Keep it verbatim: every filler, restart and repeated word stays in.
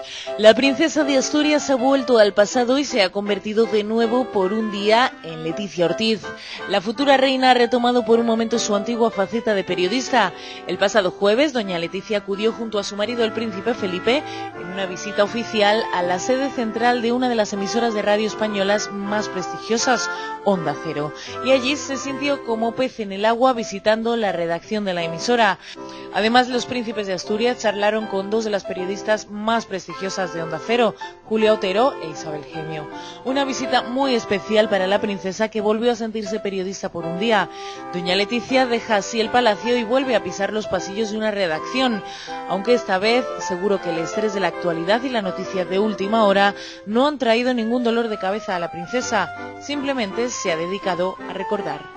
La princesa de Asturias ha vuelto al pasado y se ha convertido de nuevo por un día en Leticia Ortiz. La futura reina ha retomado por un momento su antigua faceta de periodista. El pasado jueves, doña Leticia acudió junto a su marido, el príncipe Felipe, en una visita oficial a la sede central de una de las emisoras de radio españolas más prestigiosas, Onda Cero. Y allí se sintió como pez en el agua visitando la redacción de la emisora. Además, los príncipes de Asturias charlaron con dos de las periodistas más prestigiosas de Onda Cero, Julia Otero e Isabel Gemio. Una visita muy especial para la princesa, que volvió a sentirse periodista por un día. Doña Leticia deja así el palacio y vuelve a pisar los pasillos de una redacción, aunque esta vez seguro que el estrés de la actualidad y la noticia de última hora no han traído ningún dolor de cabeza a la princesa, simplemente se ha dedicado a recordar.